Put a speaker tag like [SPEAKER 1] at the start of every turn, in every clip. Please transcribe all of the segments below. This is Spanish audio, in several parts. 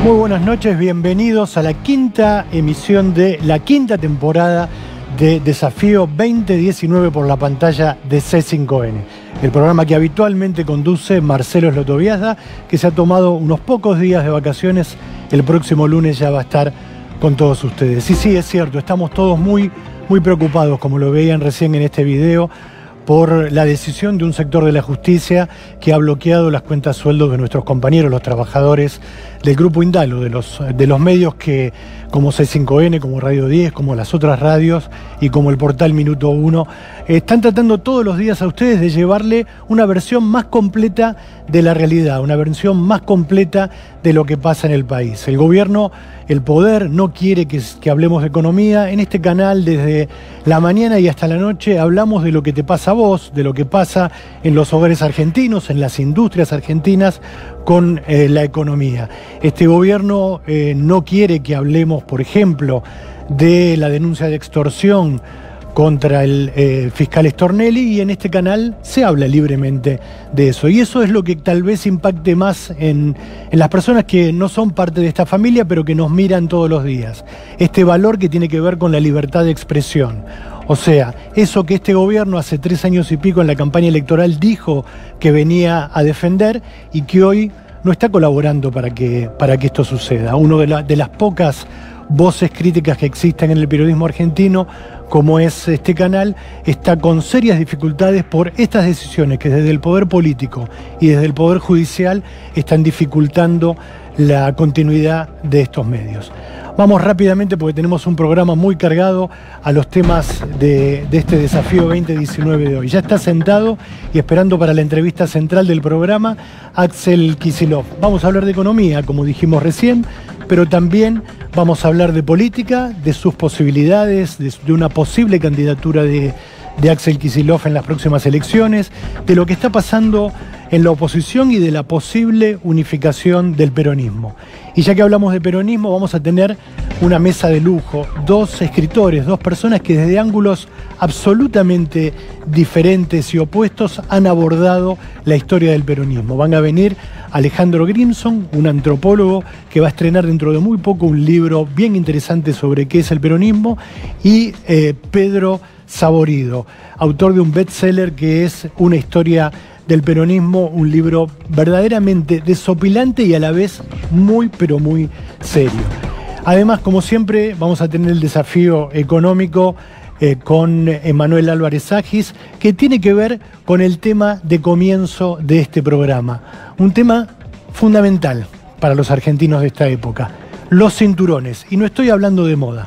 [SPEAKER 1] Muy buenas noches, bienvenidos a la quinta emisión de la quinta temporada de Desafío 2019 por la pantalla de C5N. El programa que habitualmente conduce Marcelo Slotoviazda, que se ha tomado unos pocos días de vacaciones. El próximo lunes ya va a estar con todos ustedes. Y sí, es cierto, estamos todos muy preocupados, como lo veían recién en este video, por la decisión de un sector de la justicia que ha bloqueado las cuentas sueldos de nuestros compañeros, los trabajadores del Grupo Indalo, de los medios que, como C5N, como Radio 10, como las otras radios y como el portal Minuto 1, están tratando todos los días a ustedes de llevarle una versión más completa de la realidad, una versión más completa de lo que pasa en el país. El gobierno, el poder, no quiere que hablemos de economía. En este canal, desde la mañana y hasta la noche, hablamos de lo que te pasa a vos, de lo que pasa en los hogares argentinos, en las industrias argentinas, con la economía. Este gobierno no quiere que hablemos, por ejemplo, de la denuncia de extorsión contra el fiscal Stornelli, y en este canal se habla libremente de eso. Y eso es lo que tal vez impacte más en las personas que no son parte de esta familia, pero que nos miran todos los días. Este valor que tiene que ver con la libertad de expresión. O sea, eso que este gobierno hace 3 años y pico en la campaña electoral dijo que venía a defender y que hoy no está colaborando para que esto suceda. Uno de las pocas voces críticas que existen en el periodismo argentino, como es este canal, está con serias dificultades por estas decisiones que desde el poder político y desde el poder judicial están dificultando la continuidad de estos medios. Vamos rápidamente, porque tenemos un programa muy cargado, a los temas de este Desafío 2019 de hoy. Ya está sentado y esperando para la entrevista central del programa Axel Kicillof. Vamos a hablar de economía, como dijimos recién, pero también vamos a hablar de política, de sus posibilidades, de una posible candidatura de Axel Kicillof en las próximas elecciones, de lo que está pasando en la oposición y de la posible unificación del peronismo. Y ya que hablamos de peronismo, vamos a tener una mesa de lujo, 2 escritores, 2 personas que desde ángulos absolutamente diferentes y opuestos han abordado la historia del peronismo. Van a venir Alejandro Grimson, un antropólogo que va a estrenar dentro de muy poco un libro bien interesante sobre qué es el peronismo, y Pedro Saborido, autor de un bestseller que es Una historia del peronismo, un libro verdaderamente desopilante y a la vez muy serio. Además, como siempre, vamos a tener el desafío económico con Emanuel Álvarez Agis, que tiene que ver con el tema de comienzo de este programa. Un tema fundamental para los argentinos de esta época, los cinturones. Y no estoy hablando de moda.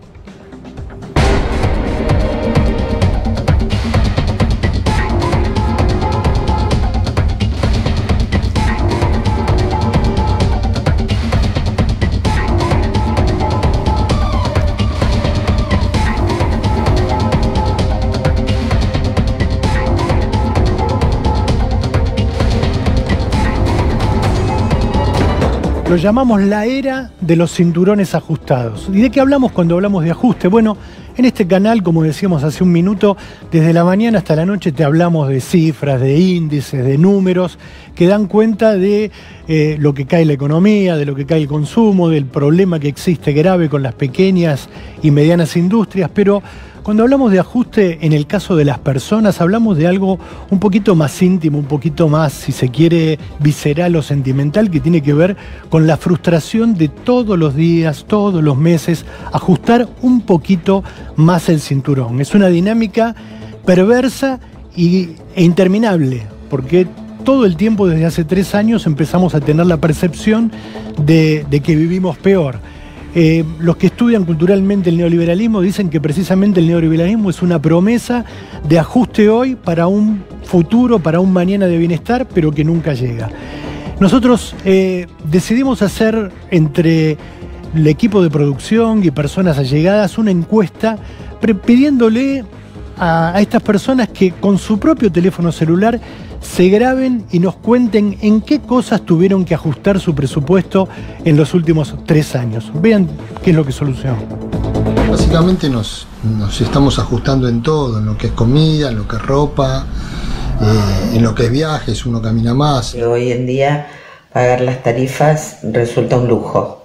[SPEAKER 1] Lo llamamos la era de los cinturones ajustados. ¿Y de qué hablamos cuando hablamos de ajuste? Bueno, en este canal, como decíamos hace un minuto, desde la mañana hasta la noche te hablamos de cifras, de índices, de números que dan cuenta de lo que cae la economía, de lo que cae el consumo, del problema que existe grave con las pequeñas y medianas industrias, pero cuando hablamos de ajuste, en el caso de las personas, hablamos de algo un poquito más íntimo, un poquito más, si se quiere, visceral o sentimental, que tiene que ver con la frustración de todos los días, todos los meses, ajustar un poquito más el cinturón. Es una dinámica perversa e interminable, porque todo el tiempo, desde hace 3 años, empezamos a tener la percepción de que vivimos peor. Los que estudian culturalmente el neoliberalismo dicen que precisamente el neoliberalismo es una promesa de ajuste hoy para un futuro, para un mañana de bienestar, pero que nunca llega. Nosotros decidimos hacer entre el equipo de producción y personas allegadas una encuesta pidiéndole a estas personas que con su propio teléfono celular se graben y nos cuenten en qué cosas tuvieron que ajustar su presupuesto en los últimos 3 años. Vean qué es lo que solucionó.
[SPEAKER 2] Básicamente nos estamos ajustando en todo, en lo que es comida, en lo que es ropa, en lo que es viajes, uno camina más.
[SPEAKER 3] Hoy en día pagar las tarifas resulta un lujo.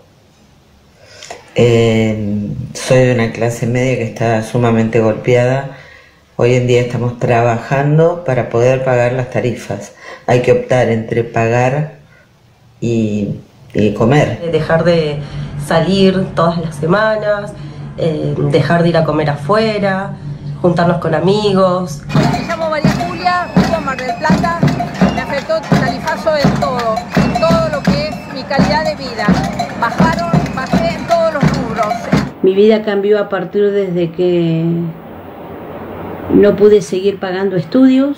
[SPEAKER 3] Soy de una clase media que está sumamente golpeada. Hoy en día estamos trabajando para poder pagar las tarifas. Hay que optar entre pagar y comer.
[SPEAKER 4] Dejar de salir todas las semanas, dejar de ir a comer afuera, juntarnos con amigos.
[SPEAKER 5] Me llamo María Julia, vivo en Mar del Plata. Me afectó el tarifazo en todo lo que es mi calidad de vida. Bajé en todos los rubros.
[SPEAKER 6] Mi vida cambió a partir desde que no pude seguir pagando estudios,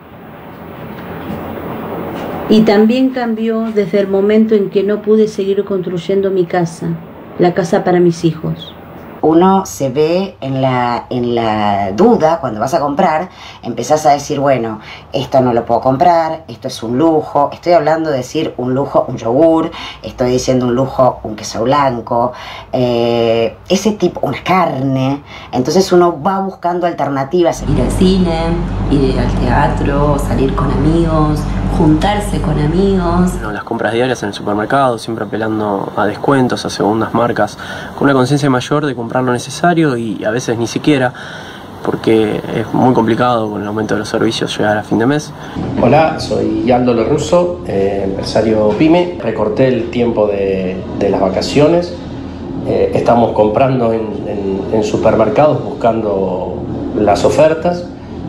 [SPEAKER 6] y también cambió desde el momento en que no pude seguir construyendo mi casa, la casa para mis hijos.
[SPEAKER 7] Uno se ve en la duda cuando vas a comprar, empezás a decir, bueno, esto no lo puedo comprar, esto es un lujo. Estoy hablando de decir un lujo, un yogur, estoy diciendo un lujo, un queso blanco, ese tipo, una carne. Entonces uno va buscando alternativas.
[SPEAKER 8] Ir al cine, ir al teatro, salir con amigos, juntarse con amigos.
[SPEAKER 9] Las compras diarias en el supermercado, siempre apelando a descuentos, a segundas marcas, con una conciencia mayor de comprar lo necesario y a veces ni siquiera, porque es muy complicado con el aumento de los servicios llegar a fin de mes.
[SPEAKER 10] Hola, soy Aldo Lorusso, empresario PYME. Recorté el tiempo de las vacaciones. Estamos comprando en supermercados buscando las ofertas.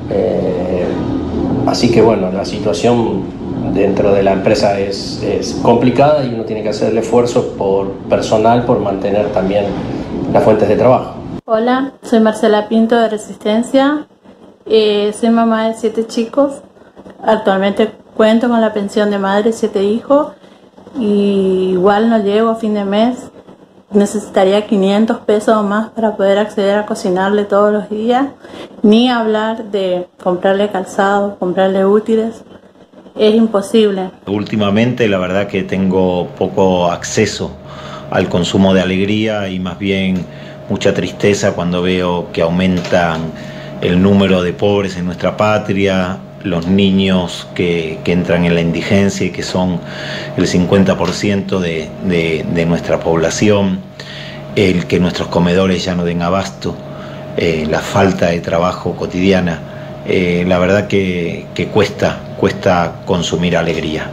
[SPEAKER 10] Así que bueno, la situación dentro de la empresa es complicada y uno tiene que hacer el esfuerzo por personal por mantener también las fuentes de trabajo.
[SPEAKER 11] Hola, soy Marcela Pinto de Resistencia, soy mamá de 7 chicos, actualmente cuento con la pensión de madre, 7 hijos, y igual no llego a fin de mes, necesitaría 500 pesos o más para poder acceder a cocinarle todos los días, ni hablar de comprarle calzado, comprarle útiles. Es imposible.
[SPEAKER 12] Últimamente la verdad que tengo poco acceso al consumo de alegría y más bien mucha tristeza cuando veo que aumentan el número de pobres en nuestra patria, los niños que entran en la indigencia y que son el 50% de nuestra población, el que nuestros comedores ya no den abasto, la falta de trabajo cotidiana. La verdad que cuesta consumir alegría.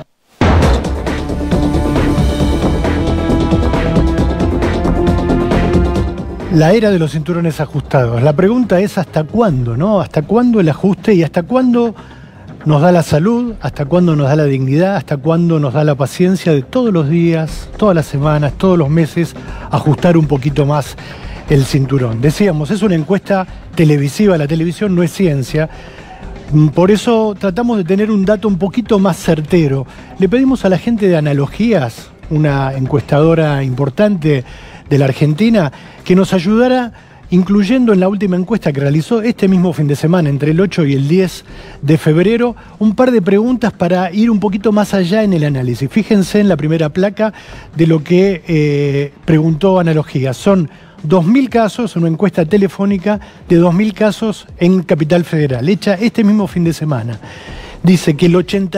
[SPEAKER 1] La era de los cinturones ajustados. La pregunta es ¿hasta cuándo, no? ¿Hasta cuándo el ajuste y hasta cuándo nos da la salud? ¿Hasta cuándo nos da la dignidad? ¿Hasta cuándo nos da la paciencia de todos los días, todas las semanas, todos los meses ajustar un poquito más el cinturón? Decíamos, es una encuesta televisiva, la televisión no es ciencia. Por eso tratamos de tener un dato un poquito más certero. Le pedimos a la gente de Analogías, una encuestadora importante de la Argentina, que nos ayudara incluyendo en la última encuesta que realizó este mismo fin de semana, entre el 8 y el 10 de febrero, un par de preguntas para ir un poquito más allá en el análisis. Fíjense en la primera placa de lo que preguntó Analogías. Son 2.000 casos, una encuesta telefónica de 2.000 casos en Capital Federal, hecha este mismo fin de semana. Dice que el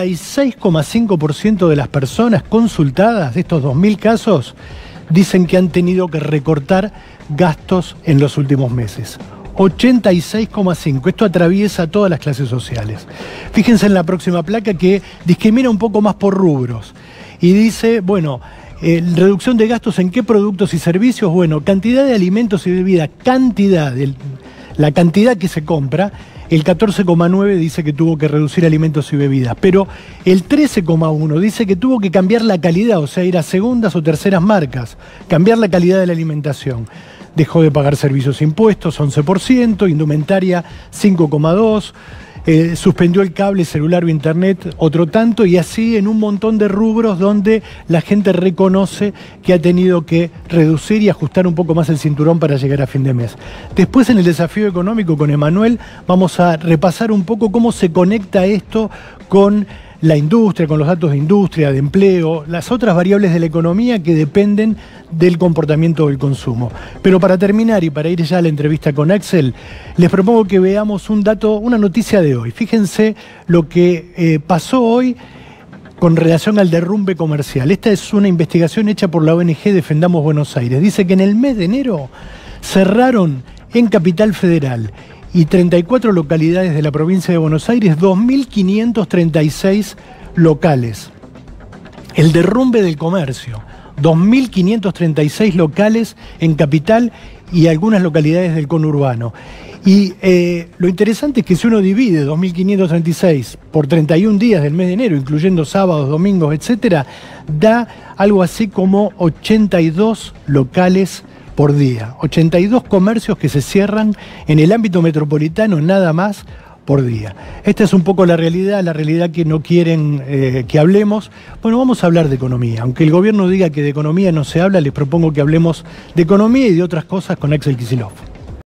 [SPEAKER 1] 86,5% de las personas consultadas de estos 2.000 casos dicen que han tenido que recortar gastos en los últimos meses. 86,5%. Esto atraviesa todas las clases sociales. Fíjense en la próxima placa que discrimina un poco más por rubros. Y dice, bueno, reducción de gastos en qué productos y servicios. Bueno, cantidad de alimentos y bebidas, la cantidad que se compra. El 14,9% dice que tuvo que reducir alimentos y bebidas, pero el 13,1% dice que tuvo que cambiar la calidad, o sea, ir a segundas o terceras marcas, cambiar la calidad de la alimentación. Dejó de pagar servicios e impuestos, 11%, indumentaria, 5,2%, suspendió el cable, celular o internet, otro tanto, y así en un montón de rubros donde la gente reconoce que ha tenido que reducir y ajustar un poco más el cinturón para llegar a fin de mes. Después, en el desafío económico con Emanuel, vamos a repasar un poco cómo se conecta esto con la industria, con los datos de industria, de empleo, las otras variables de la economía que dependen del comportamiento del consumo. Pero para terminar y para ir ya a la entrevista con Axel, les propongo que veamos un dato, una noticia de hoy. Fíjense lo que pasó hoy con relación al derrumbe comercial. Esta es una investigación hecha por la ONG Defendamos Buenos Aires. Dice que en el mes de enero cerraron en Capital Federal y 34 localidades de la provincia de Buenos Aires 2.536 locales. El derrumbe del comercio, 2.536 locales en Capital y algunas localidades del conurbano. Y lo interesante es que si uno divide 2.536 por 31 días del mes de enero, incluyendo sábados, domingos, etcétera, da algo así como 82 locales por día. 82 comercios que se cierran en el ámbito metropolitano nada más por día. Esta es un poco la realidad que no quieren que hablemos. Bueno, vamos a hablar de economía. Aunque el gobierno diga que de economía no se habla, les propongo que hablemos de economía y de otras cosas con Axel Kicillof.